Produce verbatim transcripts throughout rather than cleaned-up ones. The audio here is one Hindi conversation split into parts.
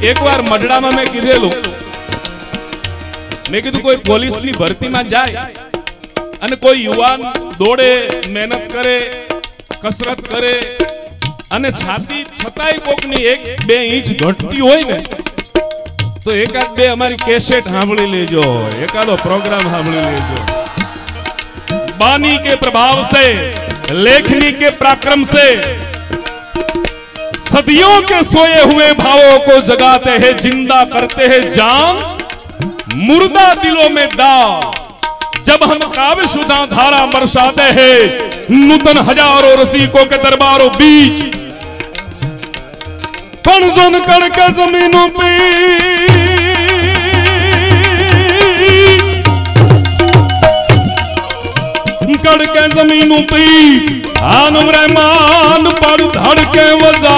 एक बार मडड़ा में मैं कीधेलू मैं कीधु कोई पुलिस नी भर्ती में जाए अने कोई युवान दौड़े मेहनत करे कसरत करे अने छाती छताई कोकनी एक बे इंच घटती होय ने तो एकाद बे हमारी कैसेट सांभળી लेजो एकादो प्रोग्राम सांभળી लेजो। बानी के प्रभाव से लेखनी के पराक्रम से सदियों के सोए हुए भावों को जगाते हैं जिंदा करते हैं जान मुर्दा दिलों में दाग। जब हम काव्य सुधा धारा बरसाते हैं नूतन हजारों रसिकों के दरबारों बीच पनजन करके जमीनों पे करके जमीनों पे आन रहमान पर धड़के वजा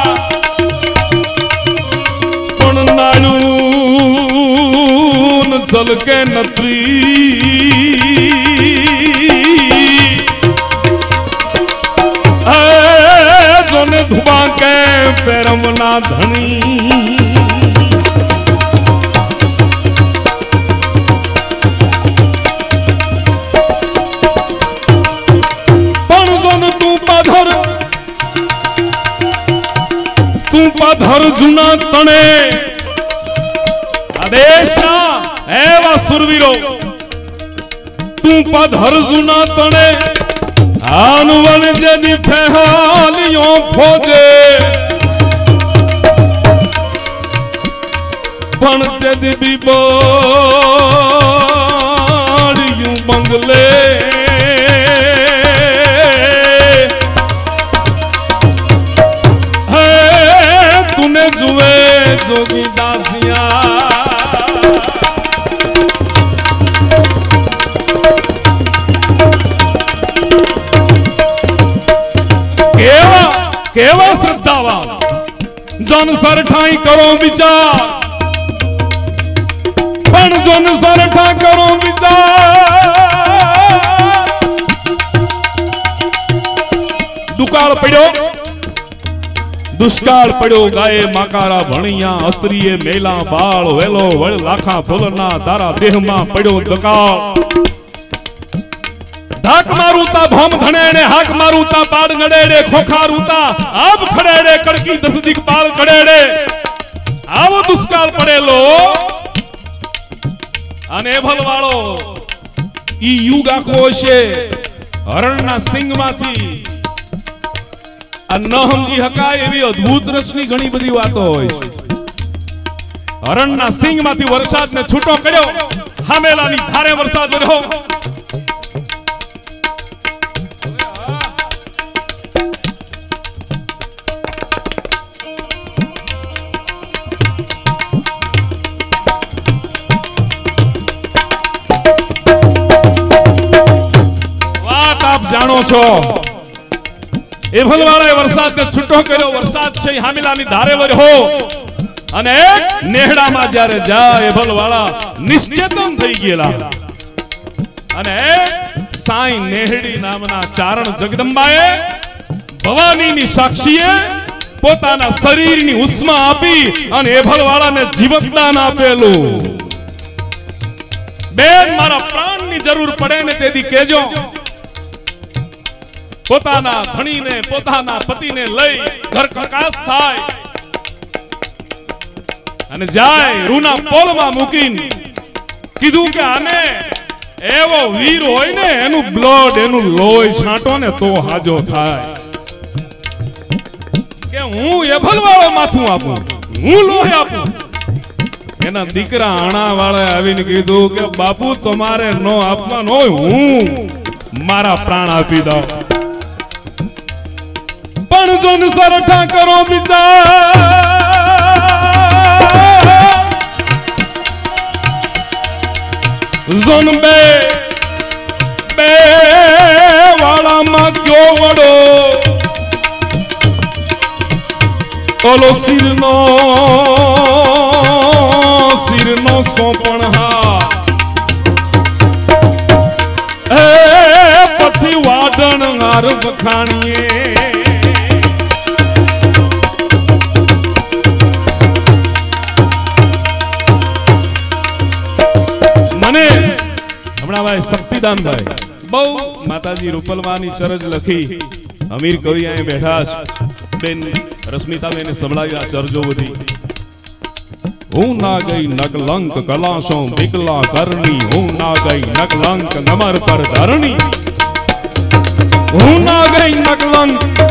पण नालून चल के नत्री जोने धुबा के पैरमना धनी पण जोन तू पाधर तू पाधर जुना तणे आदेशा एवा सुरवीरो तू पाधर जुना तणे आनुवन जदी फहालियों खोजे पण जदी भी बाड़ियों बंगले है तूने जुए जोगी दासियां केवा श्रद्धावा जन सर ठाई करो विचार पण जन सर ठा करो विचार दुकाळ पड़ो दुष्काळ पड़ो गाये माकारा भणिया अस्त्रीए मेला बाळ वेलो वळ लाखा फूलना तारा देह में पड़ो दकाळ धाक मारूता भोम धनेड़े हाक मारूता पाड़ नडेड़े खोखारूता अब खड़ेड़े कड़की दस दिक्पाल कड़ेड़े आवो दुष्काल पड़ेलो अने भलवाळो ई युगा कोशे हरणना सिंह माथी आ न समजी हकाय एवी अद्भुत रचनी घणी बधी वातो होय। हरणना सिंह माथी वरसाद ने छूटो कर्यो हामेलानी धारे वरसाद वर्यो जानो छो ए भलवाड़े वरसाद ने छूटो कर्यो वरसाद छे हामिलानी धारे वर हो अने नेहड़ा में जारे जाए भलवाड़ा निश्चेतन થઈ ગયેલા अने साई नेहड़ी नामना चारण जगदंबाए भवानी नी साक्षीए पोताना शरीर नी उष्मा आपी अने ए भलवाड़ा ने जीवतदान आपेलू। बेन मारा प्राण नी जरूर पड़े ने तेदी केजो पोताना धणी ने पोताना पति ने लई घर प्रकाश थाय अने जाय रूना पोल में मूकीन कीधु के आने एवो वीर होय ने एनु ब्लड एनु लोय छांटो ने तो हाजो थाय के हूं ए भलवाळो माथुं आपू हूं लोय आपू एना दीकरा आणा वाळे आवीने कीधु के बापू तुम्हारे नो अपमान होय हूं मारा प्राण आपी दो पण जोन सरठा करो विचार जोन बे बे वाला मा क्यों वड़ो ओलो सिरनो सिरनो सोपण हा ए पथी वाडण हार वखाणीए भक्तिदान भाई बहु माताजी रूपलमानी चरज लखी अमीर कवि आए बैठा बेन रश्मिता बेन संभळाया चरजो बधी हूं ना गई नकलंक कलाशों बिकला करनी हूं ना गई नकलंक नमर पर धरणी हूं ना गई नकलंक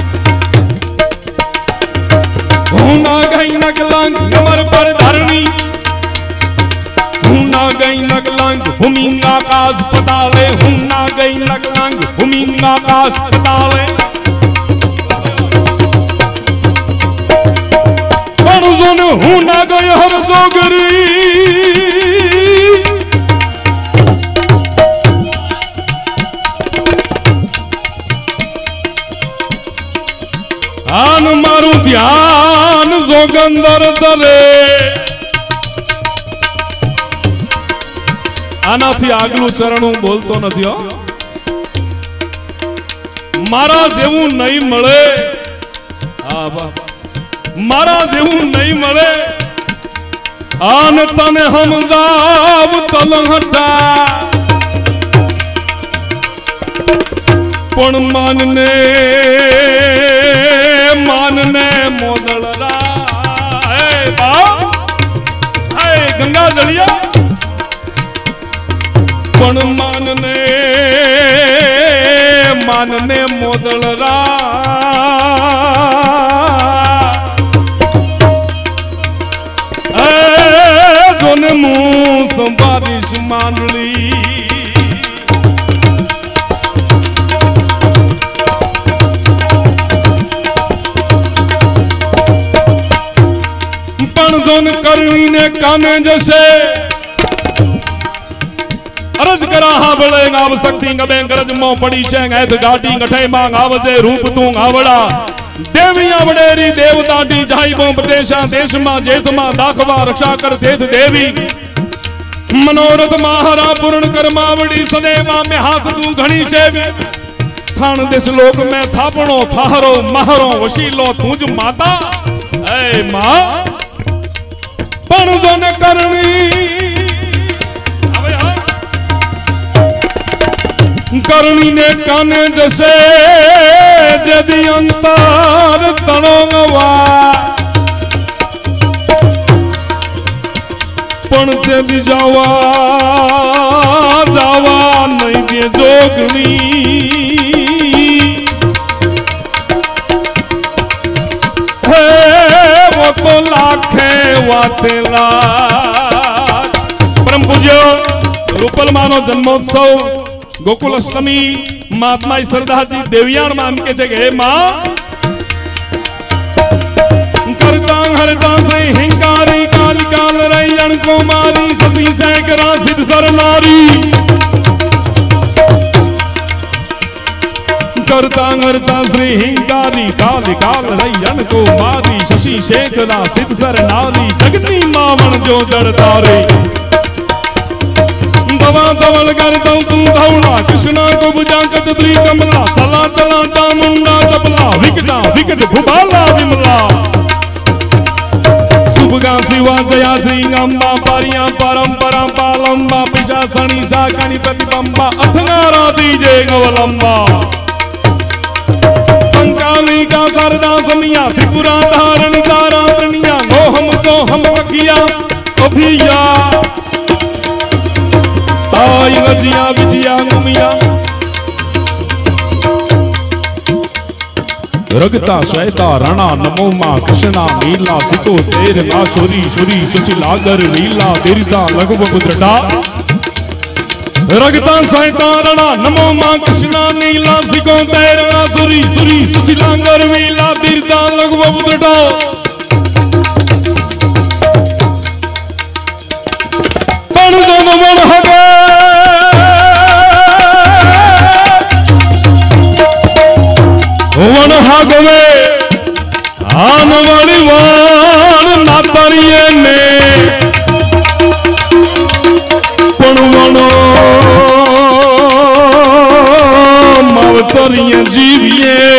हूं ना गई नकलंक नमर पर धरणी हूं ना गई नकलंक भूमि आकाश पताले हूं ना गई नकलंक भूमि आकाश पताले पण हूं ना गई हर जोगरी आन मारू ध्यान जोगंदर दरे आनाथी आगलू चरण हूं बोलतो नथी हो मारा जेवू नहीं मळे आ बाबा मारा जेवू नहीं मळे आन तने हम जाव तलहटा पण मानने मानने मोदलरा ए बा ए गंगा जलिया पण मानने मानने मोदलरा ए जोने मुंह संबारिश मांडली पण जोन करनी ने काने जैसे अरज करा हा बळे गाव शक्ति गबे गरज मो पड़ी छे गैत गाडी गठे मांग आवजे रूप तू आवड़ा देविया वडेरी देवता डी जाई बो प्रदेशा देश मा जेठ मा दाखवा रक्षा कर देत देवी मनोरथ महारा पूर्ण कर मावड़ी सदेवा में हाथ तू घणी छे थान देश लोक में थापणो थारो महरो वशीलो तुज माता ए मां पण जोन करनी करनी ने काने जैसे जदि अंतर तणोवा पण जदि जावा जावा नहीं दे जोगनी है वो तो लाखे वातेला परम पूज्य रूपल मानो जन्मोत्सव गोकुल अष्टमी महात्मा श्रद्धा जी देवियार मां के जगह मां करता हरता से हिंकारी कालिका लरैयण कुमारी शशि शेखरा सिद्ध सर नारी करता हरता श्री हिंकारी कालिका लरैयण कुमारी शशि शेखरा सिद्ध सर नारी जगनी मावन जो जड़ तारे दवा धवल कर दऊ तू धौला कृष्णा को बुझा कचतरी कमला चला चला चामुंडा चपला विकटा विकट भुबाला विमला सुभगा शिवा जया सिंह अंबा पारिया परंपरा पालंबा पिशासनी शाकनी प्रतिबंबा अथनारा दीजे गवलंबा संकाली का सरदा समिया त्रिपुरा धारण तारा त्रिनिया गोहम सोहम वखिया अभिया आई रजिया विजिया गुमिया रगता श्वेता रणा नमो मां कृष्णा नीला सितो तेर मा शुरी शुरी सुचिलागर नीला दीर्घा लघु पुत्रटा रगता श्वेता रणा नमो मां कृष्णा नीला सिको तेर मा शुरी शुरी सुचिलागर नीला दीर्घा लघु पुत्रटा पण जन मन हगे वन हागवे आन वाली वान नातरिये ने पण वनो मावतरिये जीविये